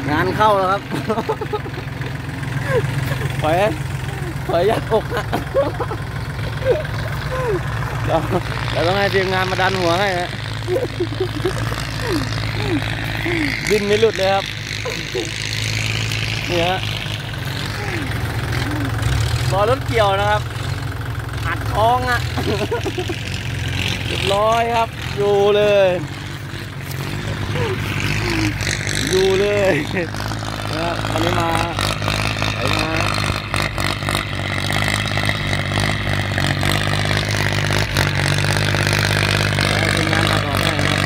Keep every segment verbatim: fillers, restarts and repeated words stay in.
งานเข้าแล้วครับถอยถอยยัดอกนะเดี๋ยวเดี๋ยวต้องให้ทีมงานมาดันหัวให้ฮะบินไม่หลุดเลยครับนี่ฮะรอรถเกี่ยวนะครับหัดท้องอ่ะเรียบร้อยครับอยู่เลยอยู่เลยนะวันนี้มาไถนาเป็นงานตัดออกให้นะ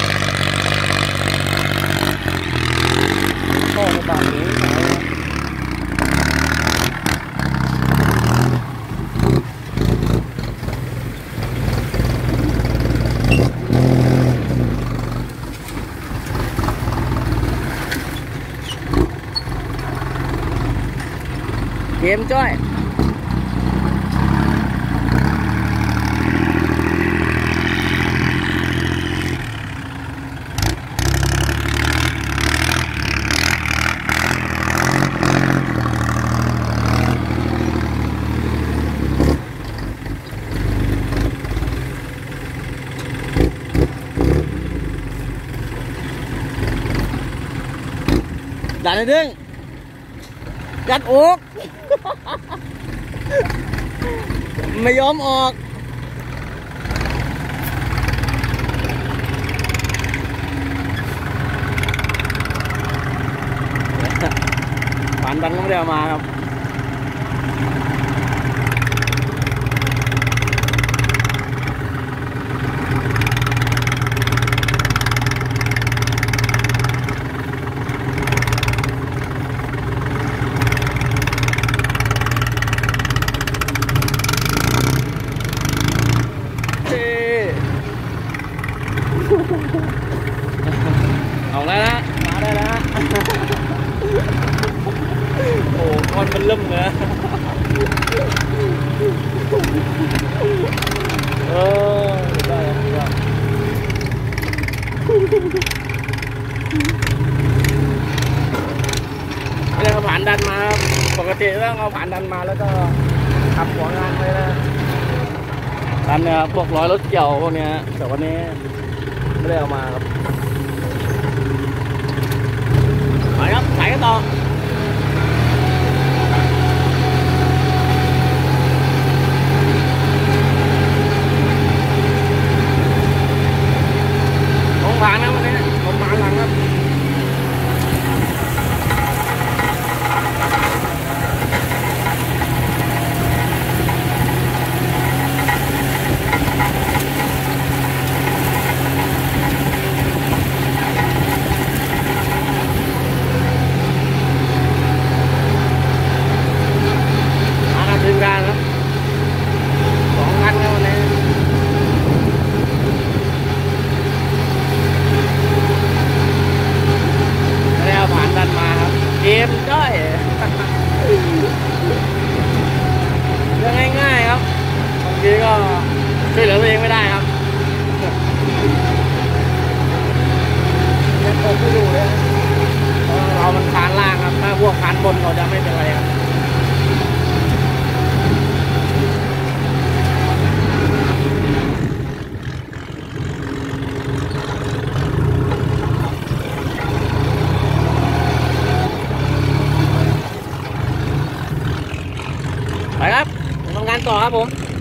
ข้อในบาทนี้เกมจ้อยดันเลยดึงยัดอกไม่ยอมออกผ่านดันก็ไม่ได้เอามาครับเอาแล้วนะมาได้แล้วโอ้ก้อนมันเริ่มเลยเออได้แล้วไม่ได้เอาผ่านดันมาปกติต้องเอาผ่านดันมาแล้วก็ขับหัวงานไปนะดันเนี่ยพวกร้อยรถเกี่ยวพวกนี้แต่วันนี้ไม่ได้เอามาครับไปครับใส่กันต่อผมผ่านนะวันนี้ผมผ่านหลังครับเกมจ้อยเรื่องง่ายๆครับบางทีก็ช่วยเหลือตัวเองไม่ได้ครับยังตกไม่อยู่เลยเรามันคานล่างครับถ้าพวกคานบนเขาจะไม่เป็นไรครับไปครับทำงานต่อครับผม